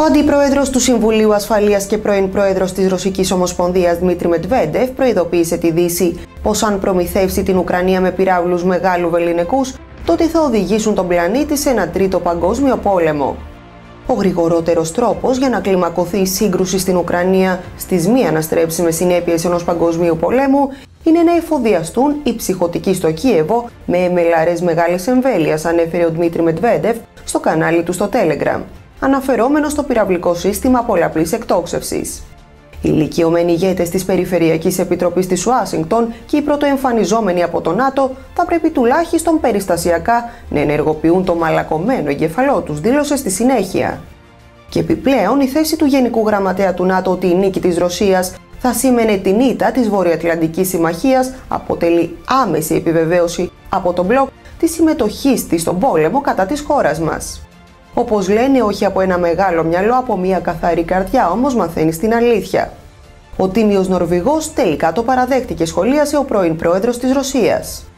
Ο αντιπρόεδρος του Συμβουλίου Ασφαλείας και πρώην πρόεδρος της Ρωσικής Ομοσπονδίας Δημήτρη Μετβέντεφ προειδοποίησε τη Δύση πως αν προμηθεύσει την Ουκρανία με πυράβλους μεγάλου βεληνικούς, τότε θα οδηγήσουν τον πλανήτη σε ένα τρίτο παγκόσμιο πόλεμο. Ο γρηγορότερος τρόπος για να κλιμακωθεί η σύγκρουση στην Ουκρανία στις μη αναστρέψιμες συνέπειες ενός παγκοσμίου πολέμου είναι να εφοδιαστούν οι ψυχοτικοί στο Κίεβο με μελαρές μεγάλης εμβέλειας, ανέφερε ο Δημήτρη Μετβέντεφ στο κανάλι του στο Telegram, αναφερόμενο στο πυραυλικό σύστημα πολλαπλής εκτόξευσης. Οι ηλικιωμένοι ηγέτες της Περιφερειακής Επιτροπής της Ουάσιγκτον και οι πρωτοεμφανιζόμενοι από το ΝΑΤΟ θα πρέπει τουλάχιστον περιστασιακά να ενεργοποιούν το μαλακωμένο εγκεφαλό τους, δήλωσε στη συνέχεια. Και επιπλέον η θέση του Γενικού Γραμματέα του ΝΑΤΟ ότι η νίκη της Ρωσίας θα σήμαινε την ήττα της Βορειοατλαντικής Συμμαχίας αποτελεί άμεση επιβεβαίωση από τον μπλοκ της συμμετοχής της στον πόλεμο κατά της χώρας μας. Όπως λένε, όχι από ένα μεγάλο μυαλό, από μια καθαρή καρδιά όμως μαθαίνεις την αλήθεια. Ο τίμιος Νορβηγός τελικά το παραδέχτηκε, σχολίασε ο πρώην πρόεδρος της Ρωσίας.